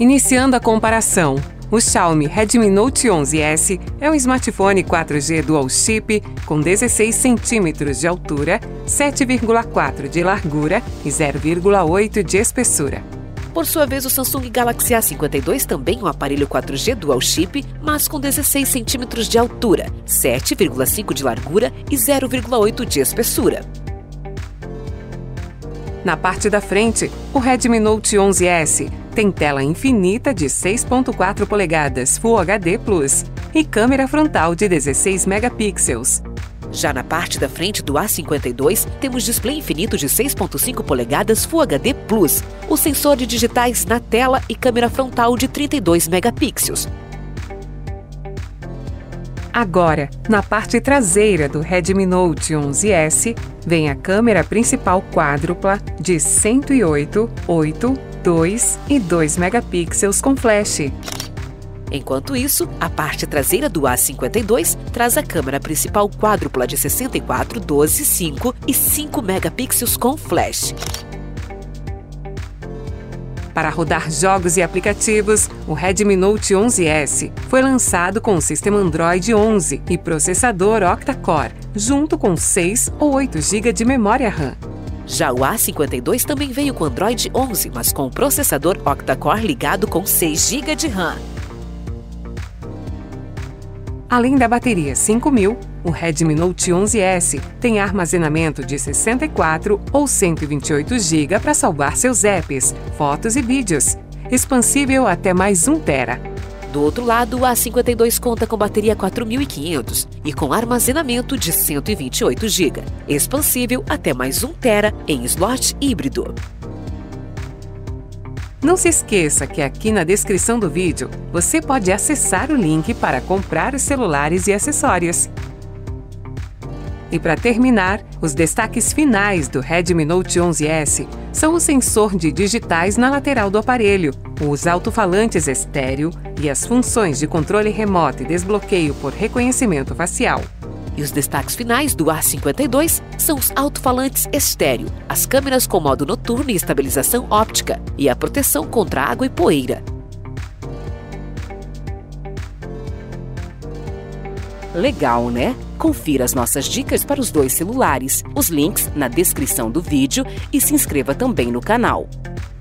Iniciando a comparação, o Xiaomi Redmi Note 11S é um smartphone 4G Dual Chip com 16 centímetros de altura, 7,4 de largura e 0,8 de espessura. Por sua vez, o Samsung Galaxy A52 também é um aparelho 4G Dual Chip, mas com 16 centímetros de altura, 7,5 de largura e 0,8 de espessura. Na parte da frente, o Redmi Note 11S tem tela infinita de 6,4 polegadas Full HD Plus e câmera frontal de 16 megapixels. Já na parte da frente do A52, temos display infinito de 6,5 polegadas Full HD Plus, o sensor de digitais na tela e câmera frontal de 32 megapixels. Agora, na parte traseira do Redmi Note 11S, vem a câmera principal quádrupla de 108, 8, 2 e 2 megapixels com flash. Enquanto isso, a parte traseira do A52 traz a câmera principal quádrupla de 64, 12, 5 e 5 megapixels com flash. Para rodar jogos e aplicativos, o Redmi Note 11S foi lançado com o sistema Android 11 e processador octa-core, junto com 6 ou 8 GB de memória RAM. Já o A52 também veio com Android 11, mas com o processador octa-core ligado com 6 GB de RAM. Além da bateria 5000, o Redmi Note 11S tem armazenamento de 64 ou 128 GB para salvar seus apps, fotos e vídeos, expansível até mais 1 TB. Do outro lado, o A52 conta com bateria 4500 e com armazenamento de 128 GB, expansível até mais 1 TB em slot híbrido. Não se esqueça que aqui na descrição do vídeo você pode acessar o link para comprar os celulares e acessórios. E para terminar, os destaques finais do Redmi Note 11S são o sensor de digitais na lateral do aparelho, os alto-falantes estéreo e as funções de controle remoto e desbloqueio por reconhecimento facial. E os destaques finais do A52 são os alto-falantes estéreo, as câmeras com modo noturno e estabilização óptica e a proteção contra água e poeira. Legal, né? Confira as nossas dicas para os dois celulares, os links na descrição do vídeo e se inscreva também no canal.